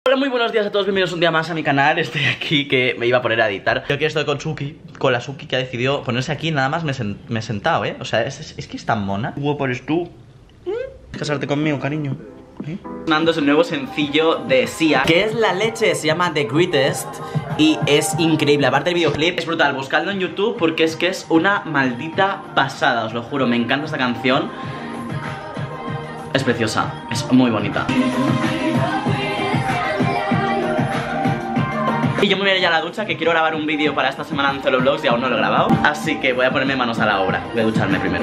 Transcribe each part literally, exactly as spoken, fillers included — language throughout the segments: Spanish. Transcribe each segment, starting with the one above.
Hola, muy buenos días a todos, bienvenidos un día más a mi canal. Estoy aquí que me iba a poner a editar. Yo aquí estoy con Suki, con la Suki que ha decidido ponerse aquí. Nada más me, sen me he sentado, ¿eh? O sea, es, es, es que es tan mona. Guapo eres tú. ¿Mm? Casarte conmigo, cariño. ¿Eh? Sonando es el nuevo sencillo de Sia, que es la leche, se llama The Greatest y es increíble. Aparte el videoclip es brutal, buscadlo en YouTube porque es que es una maldita pasada, os lo juro, me encanta esta canción. Es preciosa, es muy bonita. Y yo me voy a ir ya a la ducha, que quiero grabar un vídeo para esta semana en Celo Vlogs y aún no lo he grabado. Así que voy a ponerme manos a la obra. Voy a ducharme primero.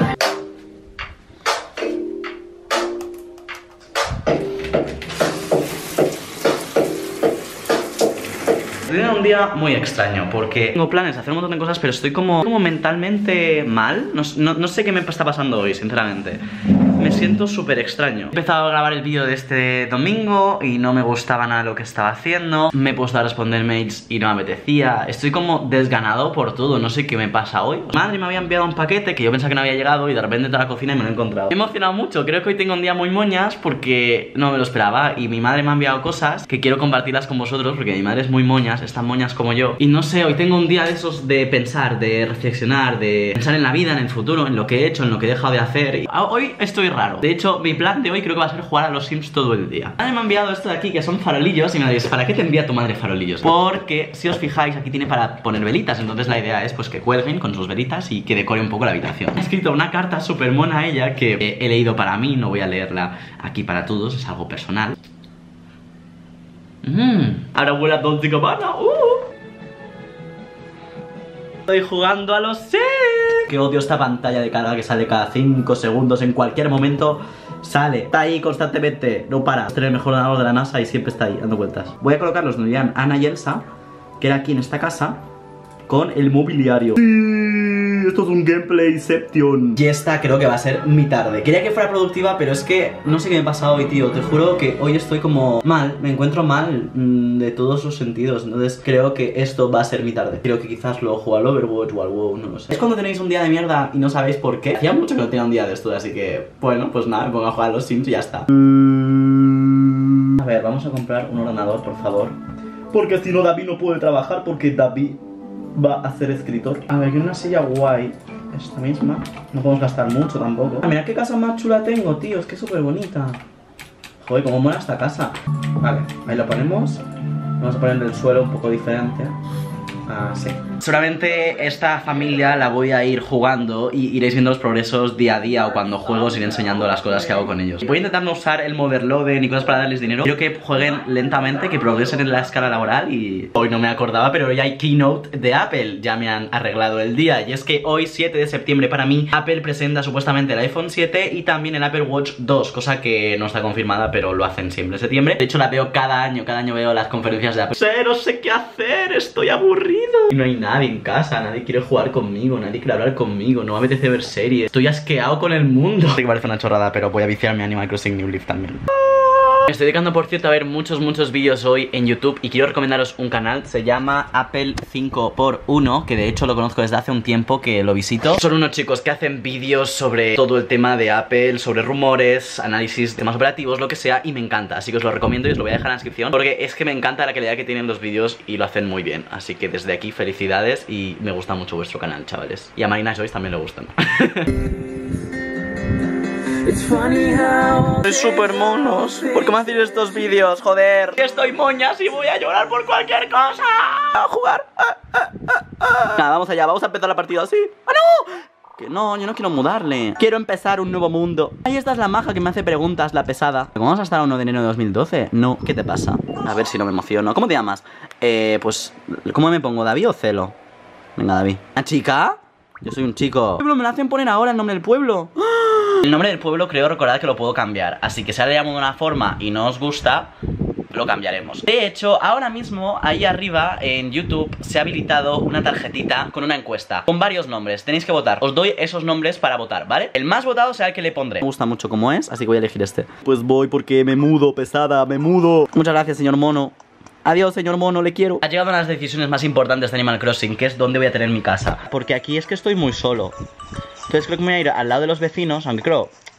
Estoy en un día muy extraño porque tengo planes de hacer un montón de cosas, pero estoy como, como mentalmente mal. No, no, no sé qué me está pasando hoy, sinceramente. Me siento súper extraño. He empezado a grabar el vídeo de este domingo y no me gustaba nada lo que estaba haciendo. Me he puesto a responder mails y no me apetecía. Estoy como desganado por todo, no sé qué me pasa hoy. Mi madre me había enviado un paquete que yo pensaba que no había llegado y de repente entré a la cocina y me lo he encontrado. Me he emocionado mucho, creo que hoy tengo un día muy moñas porque no me lo esperaba. Y mi madre me ha enviado cosas que quiero compartirlas con vosotros porque mi madre es muy moñas, es tan moñas como yo. Y no sé, hoy tengo un día de esos de pensar, de reflexionar, de pensar en la vida, en el futuro, en lo que he hecho, en lo que he dejado de hacer. Y hoy estoy raro. De hecho, mi plan de hoy creo que va a ser jugar a los Sims todo el día. Mi madre me ha enviado esto de aquí, que son farolillos. Y me diréis, ¿para qué te envía tu madre farolillos? Porque, si os fijáis, aquí tiene para poner velitas. Entonces la idea es pues que cuelguen con sus velitas y que decore un poco la habitación. He escrito una carta súper mona a ella que eh, he leído para mí. No voy a leerla aquí para todos, es algo personal. Mmm, ahora huele a Dolce and Gabbana. uh. Estoy jugando a los Sims. Que odio esta pantalla de carga que sale cada cinco segundos. En cualquier momento sale. Está ahí constantemente, no para. Este es el mejor ordenador de la NASA y siempre está ahí dando vueltas. Voy a colocarlos donde irían Ana y Elsa, que era aquí en esta casa, con el mobiliario. Sí, esto es un gameplay-ception. Y esta creo que va a ser mi tarde. Quería que fuera productiva, pero es que no sé qué me pasa hoy, tío. Te juro que hoy estoy como mal. Me encuentro mal mmm, de todos los sentidos. Entonces creo que esto va a ser mi tarde. Creo que quizás luego juego al Overwatch o al WoW, no lo sé. Es cuando tenéis un día de mierda y no sabéis por qué. Hacía mucho que no tenía un día de esto, así que bueno, pues nada, me pongo a jugar a los Sims y ya está. A ver, vamos a comprar un ordenador, por favor. Porque si no, David no puede trabajar porque David va a ser escritor. A ver, que una silla guay. Esta misma. No podemos gastar mucho tampoco. Ah, mira qué casa más chula tengo, tío. Es que es súper bonita. Joder, cómo mola esta casa. Vale, ahí lo ponemos. Vamos a poner el suelo un poco diferente. Así. Seguramente esta familia la voy a ir jugando y iréis viendo los progresos día a día, o cuando juego os iré enseñando las cosas que hago con ellos. Voy a intentar no usar el Motherloader ni cosas para darles dinero. Quiero que jueguen lentamente, que progresen en la escala laboral. Y hoy no me acordaba, pero hoy hay keynote de Apple. Ya me han arreglado el día. Y es que hoy, siete de septiembre, para mí, Apple presenta supuestamente el iPhone siete y también el Apple Watch dos, cosa que no está confirmada, pero lo hacen siempre en septiembre. De hecho la veo cada año, cada año veo las conferencias de Apple. No sé qué hacer, estoy aburrido. Y no hay nadie en casa, nadie quiere jugar conmigo, nadie quiere hablar conmigo, no me apetece ver series. Estoy asqueado con el mundo. Sé que parece una chorrada, pero voy a viciarme a Animal Crossing New Leaf también. Me estoy dedicando, por cierto, a ver muchos, muchos vídeos hoy en YouTube y quiero recomendaros un canal. Se llama Apple cinco por uno, que de hecho lo conozco desde hace un tiempo que lo visito. Son unos chicos que hacen vídeos sobre todo el tema de Apple, sobre rumores, análisis, temas operativos, lo que sea, y me encanta. Así que os lo recomiendo y os lo voy a dejar en la descripción porque es que me encanta la calidad que tienen los vídeos y lo hacen muy bien. Así que desde aquí felicidades y me gusta mucho vuestro canal, chavales. Y a Marina Joyce también le gustan. Soy súper monos. ¿Por qué me hacéis estos vídeos? Joder. Estoy moñas y voy a llorar por cualquier cosa. A jugar. Ah, ah, ah, ah. Nada, vamos allá. Vamos a empezar la partida así. ¡Ah, no! Que no, yo no quiero mudarle. Quiero empezar un nuevo mundo. Ahí esta es la maja que me hace preguntas, la pesada. ¿Cómo vas a estar a uno de enero de dos mil doce? No, ¿qué te pasa? A ver si no me emociono. ¿Cómo te llamas? Eh, pues, ¿cómo me pongo? ¿David o Celo? Venga, David. ¿Una chica? Yo soy un chico. Pero me lo hacen poner ahora el nombre del pueblo. El nombre del pueblo creo recordar que lo puedo cambiar. Así que si ahora le llamo de una forma y no os gusta, lo cambiaremos. De hecho, ahora mismo, ahí arriba en YouTube se ha habilitado una tarjetita con una encuesta con varios nombres, tenéis que votar. Os doy esos nombres para votar, ¿vale? El más votado será el que le pondré. Me gusta mucho cómo es, así que voy a elegir este. Pues voy porque me mudo, pesada, me mudo. Muchas gracias, señor mono. Adiós, señor mono, le quiero. Ha llegado una de las decisiones más importantes de Animal Crossing, que es dónde voy a tener mi casa. Porque aquí es que estoy muy solo. Entonces creo que me voy a ir al lado de los vecinos, aunque creo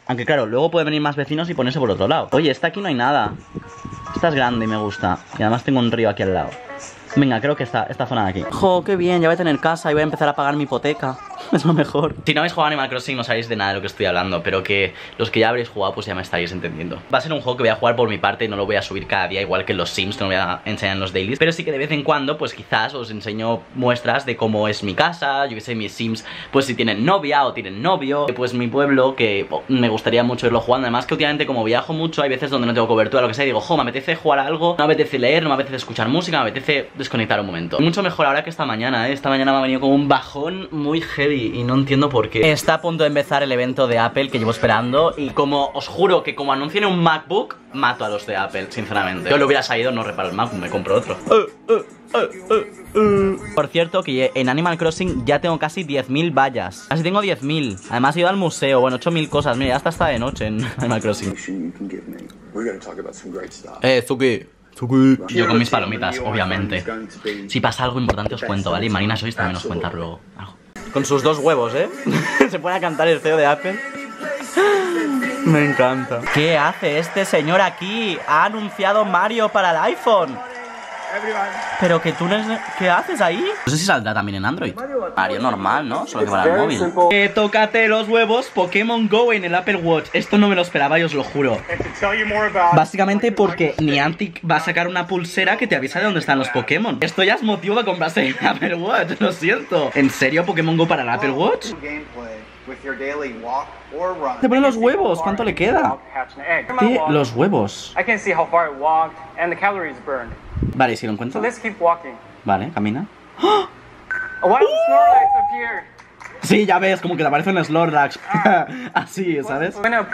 Aunque claro, luego pueden venir más vecinos y ponerse por otro lado. Oye, esta aquí no hay nada. Esta es grande y me gusta. Y además tengo un río aquí al lado. Venga, creo que esta, esta zona de aquí. ¡Jo, qué bien! Ya voy a tener casa y voy a empezar a pagar mi hipoteca. Es lo mejor. Si no habéis jugado Animal Crossing no sabéis de nada de lo que estoy hablando, pero que los que ya habréis jugado pues ya me estaréis entendiendo. Va a ser un juego que voy a jugar por mi parte y no lo voy a subir cada día, igual que los Sims, no lo voy a enseñar en los dailies. Pero sí que de vez en cuando pues quizás os enseño muestras de cómo es mi casa, yo que sé, mis Sims, pues si tienen novia o tienen novio, pues mi pueblo, que oh, me gustaría mucho irlo jugando. Además que últimamente como viajo mucho, hay veces donde no tengo cobertura, lo que sea, y digo, jo, me apetece jugar a algo, no me apetece leer, no me apetece escuchar música, me apetece desconectar un momento. Mucho mejor ahora que esta mañana, ¿eh? Esta mañana me ha venido como un bajón muy heavy y no entiendo por qué. Está a punto de empezar el evento de Apple que llevo esperando y como os juro que como anuncien un MacBook, mato a los de Apple, sinceramente. Yo lo hubiera salido, no reparo el MacBook, me compro otro. Uh, uh, uh, uh, uh. Por cierto, que en Animal Crossing ya tengo casi diez mil vallas. Casi tengo diez mil. Además he ido al museo, bueno, ocho mil cosas. Mira, ya hasta está de noche en Animal Crossing. Eh, Zuki. Yo con mis palomitas, obviamente. Si pasa algo importante os cuento, ¿vale? Y Marina Sois también os cuenta luego algo. Con sus dos huevos, ¿eh? Se pone a cantar el C E O de Apple. Me encanta. ¿Qué hace este señor aquí? Ha anunciado Mario para el iPhone. Pero que tú no es... ¿Qué haces ahí? No sé si saldrá también en Android. Mario normal, ¿no? Solo que para el móvil. Eh, tócate los huevos, Pokémon Go en el Apple Watch. Esto no me lo esperaba y os lo juro. Básicamente porque Niantic va a sacar una pulsera que te avisa de dónde están los Pokémon. Esto ya es motivo de comprarse el Apple Watch, lo siento. ¿En serio Pokémon Go para el Apple Watch? Te ponen los huevos, ¿cuánto le queda? ¿Qué? Los huevos. Vale, si lo encuentro. Vale, camina. ¡Oh! Sí, ya ves, como que te aparece un Snorlax. Así, ¿sabes?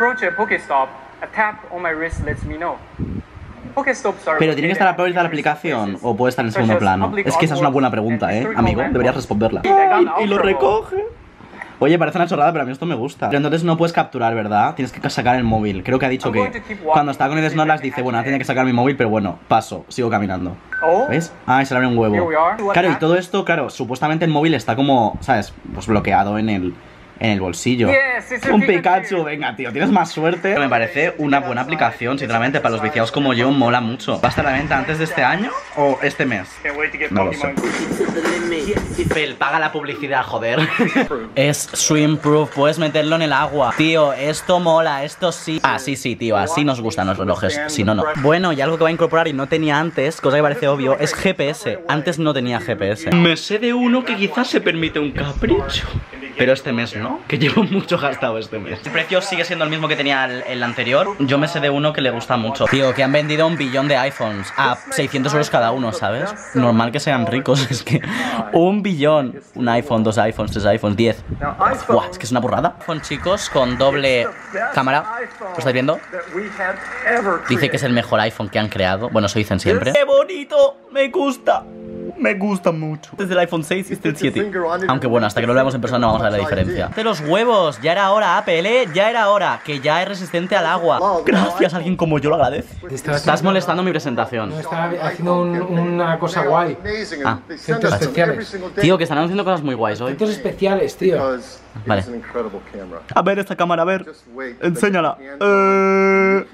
Pero tiene que estar a la aplicación o puede estar en segundo plano. Es que esa es una buena pregunta, ¿eh, amigo? Deberías responderla. Y, y lo recoge. Oye, parece una chorrada, pero a mí esto me gusta. Pero entonces no puedes capturar, ¿verdad? Tienes que sacar el móvil. Creo que ha dicho que cuando está con el Snorlax dice, bueno, tenía que sacar mi móvil, pero bueno, paso, sigo caminando. ¿Ves? Ah, y se le abre un huevo. Claro, y todo esto, claro, supuestamente el móvil está como, ¿sabes? Pues bloqueado en el... en el bolsillo. Un Pikachu, venga, tío, tienes más suerte. Me parece una buena aplicación, sinceramente, para los viciados como yo, mola mucho. ¿Va a estar a la venta antes de este año o este mes? No lo sé. Pel, paga la publicidad, joder. Es swim proof, puedes meterlo en el agua. Tío, esto mola, esto sí. Ah, sí, sí, tío, así nos gustan los relojes, si no, no. Bueno, y algo que va a incorporar y no tenía antes, cosa que parece obvio, es G P S. Antes no tenía G P S. Me sé de uno que quizás se permite un capricho. Pero este mes no, que llevo mucho gastado este mes. El precio sigue siendo el mismo que tenía el, el anterior. Yo me sé de uno que le gusta mucho. Tío, que han vendido un billón de iPhones a seiscientos euros cada uno, ¿sabes? Normal que sean ricos, es que... Un billón. Un iPhone, dos iPhones, tres iPhones, diez. Buah, es que es una burrada. iPhone, chicos, con doble cámara. ¿Lo estáis viendo? Dice que es el mejor iPhone que han creado. Bueno, eso dicen siempre. ¡Qué bonito! Me gusta. Me gusta mucho. Desde el iPhone seis y este el siete. Aunque bueno, hasta que no lo veamos en persona no vamos a ver la diferencia. De los huevos, ya era hora, Apple, ¿eh? Ya era hora, que ya es resistente al agua. Gracias, alguien como yo lo agradece. Estás molestando mi presentación. No, estaba haciendo un, una cosa guay. Ah, efectos especiales. Tío, que están haciendo cosas muy guays hoy. Efectos especiales, tío. Vale. A ver esta cámara, a ver. Enséñala. Eh...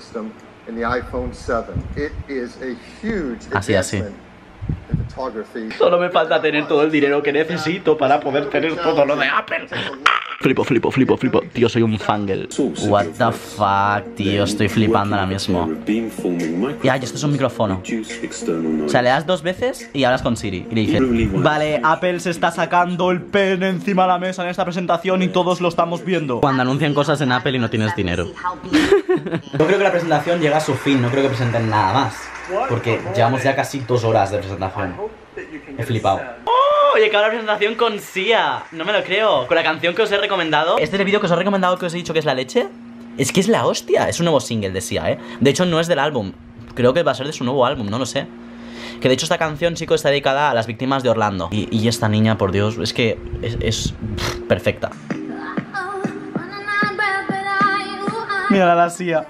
Así, así. Solo me falta tener todo el dinero que necesito para poder tener todo lo de Apple. Flipo, flipo, flipo, flipo. Tío, soy un fangirl. What the fuck, tío, estoy flipando ahora mismo. Ya, y esto es un micrófono. O sea, le das dos veces y hablas con Siri. Y le dices, vale, Apple se está sacando el pen encima de la mesa en esta presentación y todos lo estamos viendo. Cuando anuncian cosas en Apple y no tienes dinero. Yo creo que la presentación llega a su fin, no creo que presenten nada más. Porque llevamos ya casi dos horas de presentación. He flipado. ¡Oh! Y acaba la presentación con Sia. No me lo creo. Con la canción que os he recomendado. Este es el vídeo que os he recomendado, que os he dicho que es la leche. Es que es la hostia. Es un nuevo single de Sia, ¿eh? De hecho, no es del álbum. Creo que va a ser de su nuevo álbum, no lo sé. Que de hecho esta canción, chicos, está dedicada a las víctimas de Orlando. Y, y esta niña, por Dios, es que es, es pff, perfecta. Mira la Sia.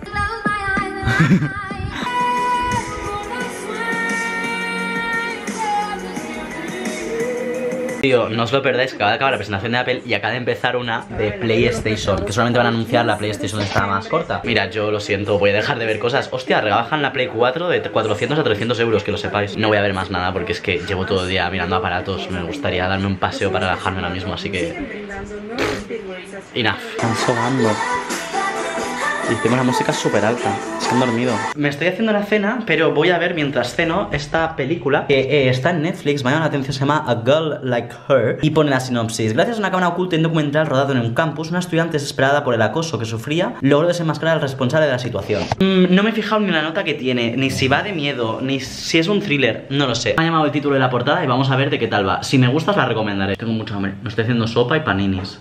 Tío, no os lo perdáis, que acaba de acabar la presentación de Apple y acaba de empezar una de PlayStation, que solamente van a anunciar la PlayStation esta más corta. Mira, yo lo siento, voy a dejar de ver cosas. Hostia, rebajan la Play cuatro de cuatrocientos a trescientos euros, que lo sepáis. No voy a ver más nada porque es que llevo todo el día mirando aparatos. Me gustaría darme un paseo para relajarme ahora mismo, así que... Enough. Están sobando. Y tengo la música súper alta. Se han dormido. Me estoy haciendo la cena, pero voy a ver mientras ceno esta película que eh, está en Netflix. Me llama la atención, se llama A Girl Like Her. Y pone la sinopsis: gracias a una cámara oculta y un documental rodado en un campus, una estudiante desesperada por el acoso que sufría logró desenmascarar al responsable de la situación. mm, No me he fijado ni la nota que tiene, ni si va de miedo, ni si es un thriller. No lo sé. Me ha llamado el título de la portada y vamos a ver de qué tal va. Si me gusta, la recomendaré. Tengo mucha hambre. Me estoy haciendo sopa y paninis.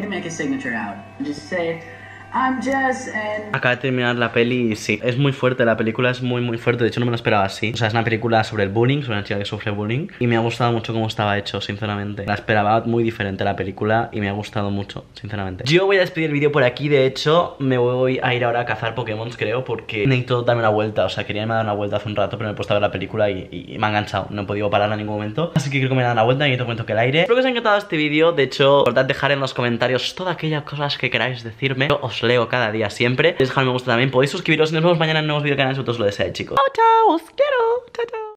Acaba de terminar la peli y sí, es muy fuerte, la película es muy muy fuerte. De hecho no me lo esperaba así. O sea, es una película sobre el bullying, sobre una chica que sufre bullying. Y me ha gustado mucho cómo estaba hecho, sinceramente. La esperaba muy diferente la película y me ha gustado mucho, sinceramente. Yo voy a despedir el vídeo por aquí. De hecho, me voy a ir ahora a cazar Pokémon, creo, porque necesito darme una vuelta. O sea, quería irme a dar una vuelta hace un rato, pero me he puesto a ver la película y, y, y me ha enganchado. No he podido pararla en ningún momento, así que creo que me voy a dar una vuelta y te cuento que el aire. Espero que os haya encantado este vídeo. De hecho, recordad dejar en los comentarios todas aquellas cosas que queráis decirme. Yo os leo cada día siempre. Dejadme me gusta también. Podéis suscribiros y nos vemos mañana en nuevos videos canales si vosotros lo deseáis, chicos. Chao, chao, os quiero. Chao, chao.